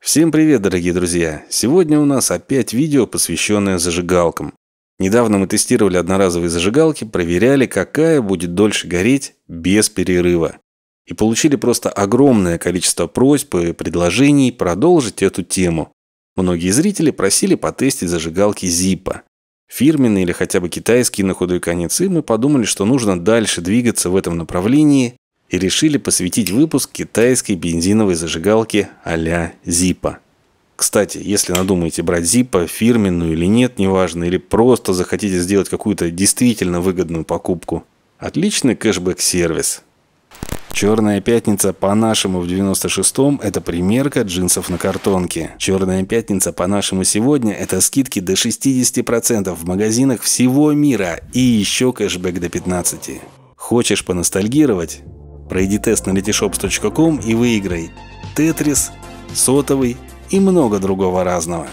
Всем привет, дорогие друзья! Сегодня у нас опять видео, посвященное зажигалкам. Недавно мы тестировали одноразовые зажигалки, проверяли, какая будет дольше гореть без перерыва. И получили просто огромное количество просьб и предложений продолжить эту тему. Многие зрители просили потестить зажигалки Zippo. Фирменные или хотя бы китайские на худой конец. И мы подумали, что нужно дальше двигаться в этом направлении. И решили посвятить выпуск китайской бензиновой зажигалки а-ля Zippo. Кстати, если надумаете брать Zippo, фирменную или нет, неважно, или просто захотите сделать какую-то действительно выгодную покупку, отличный кэшбэк-сервис. Черная пятница по-нашему в 96-м – это примерка джинсов на картонке. Черная пятница по-нашему сегодня – это скидки до 60% в магазинах всего мира и еще кэшбэк до 15%. Хочешь поностальгировать? Пройди тест на letyshops.com и выиграй Тетрис, сотовый и много другого разного.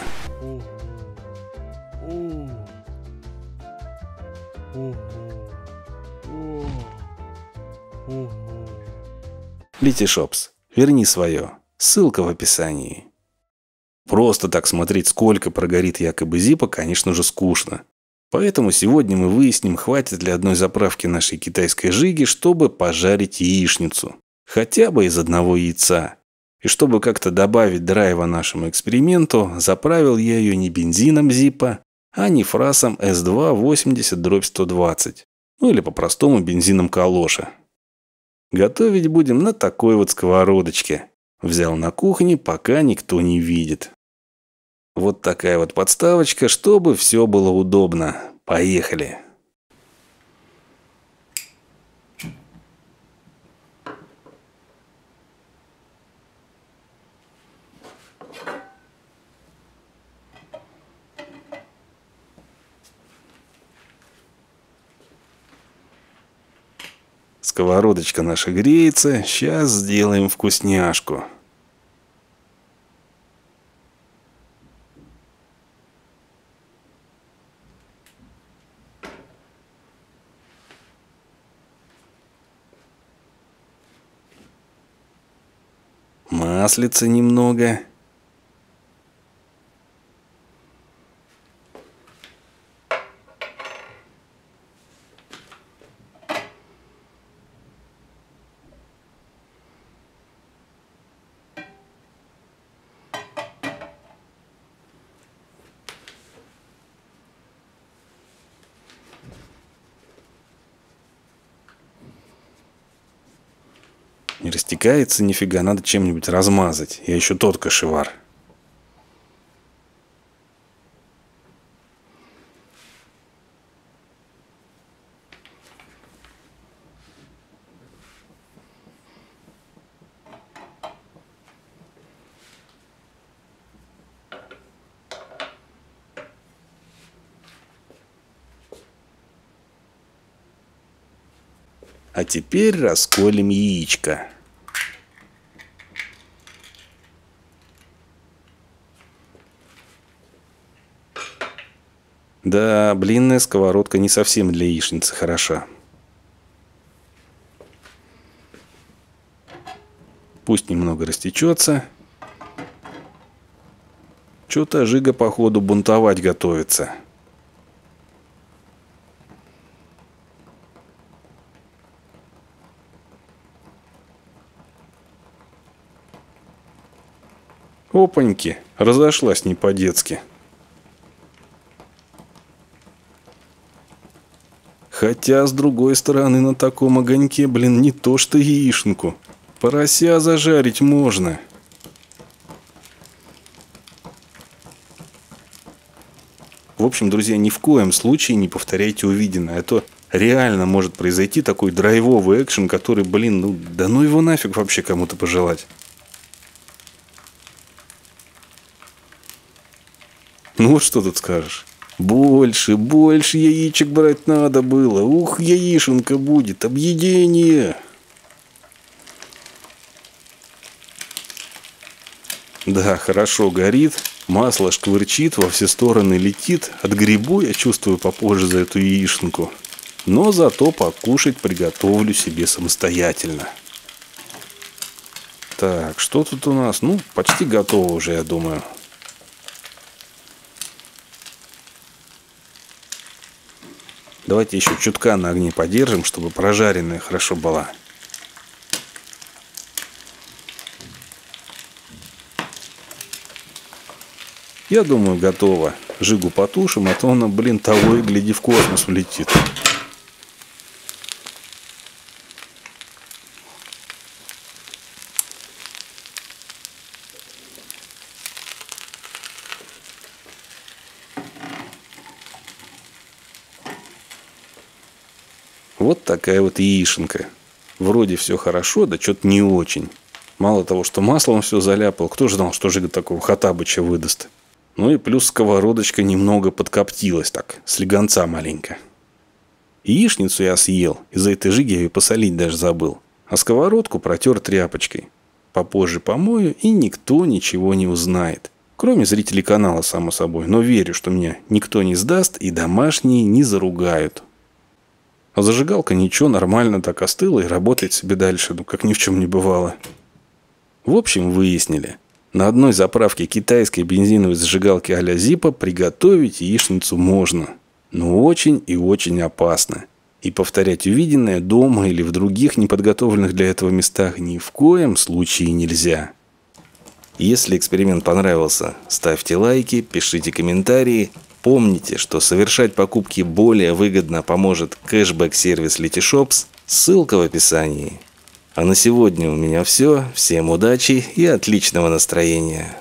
Letyshops. Верни свое. Ссылка в описании. Просто так смотреть, сколько прогорит якобы Zippo, конечно же, скучно. Поэтому сегодня мы выясним, хватит ли одной заправки нашей китайской жиги, чтобы пожарить яичницу. Хотя бы из одного яйца. И чтобы как-то добавить драйва нашему эксперименту, заправил я ее не бензином Zippo, а нефрасом S280/120. Ну или по-простому бензином Калоша. Готовить будем на такой вот сковородочке. Взял на кухне, пока никто не видит. Вот такая вот подставочка, чтобы все было удобно. Поехали! Сковородочка наша греется. Сейчас сделаем вкусняшку. Маслица немного. Не растекается нифига, надо чем-нибудь размазать. Я еще тот кошевар. А теперь расколем яичко. Да, блинная сковородка не совсем для яичницы хороша. Пусть немного растечется. Что-то жига, походу, бунтовать готовится. Опаньки, разошлась не по-детски. Хотя, с другой стороны, на таком огоньке, блин, не то что яишенку. Порося зажарить можно. В общем, друзья, ни в коем случае не повторяйте увиденное. А то реально может произойти такой драйвовый экшен, который, блин, ну да ну его нафиг вообще кому-то пожелать. Ну вот что тут скажешь. Больше яичек брать надо было. Ух, яишенка будет, объедение. Да, хорошо горит. Масло шквырчит, во все стороны летит. Отгребу я чувствую попозже за эту яишенку. Но зато покушать приготовлю себе самостоятельно. Так, что тут у нас? Ну, почти готово уже, я думаю. Давайте еще чутка на огне подержим, чтобы прожаренная хорошо была. Я думаю, готово. Жигу потушим, а то она, блин, того и гляди, в космос улетит. Вот такая вот яишенка. Вроде все хорошо, да что-то не очень. Мало того, что маслом все заляпал, кто же знал, что Жига такого Хоттабыча выдаст. Ну и плюс сковородочка немного подкоптилась так, слегонца маленько. Яичницу я съел, из-за этой Жиги я ее посолить даже забыл. А сковородку протер тряпочкой. Попозже помою, и никто ничего не узнает. Кроме зрителей канала, само собой. Но верю, что меня никто не сдаст, и домашние не заругают. А зажигалка ничего, нормально так остыла и работает себе дальше, ну как ни в чем не бывало. В общем, выяснили. На одной заправке китайской бензиновой зажигалки а-ля Зиппо приготовить яичницу можно. Но очень и очень опасно. И повторять увиденное дома или в других неподготовленных для этого местах ни в коем случае нельзя. Если эксперимент понравился, ставьте лайки, пишите комментарии. Помните, что совершать покупки более выгодно поможет кэшбэк-сервис Letyshops. Ссылка в описании. А на сегодня у меня все. Всем удачи и отличного настроения.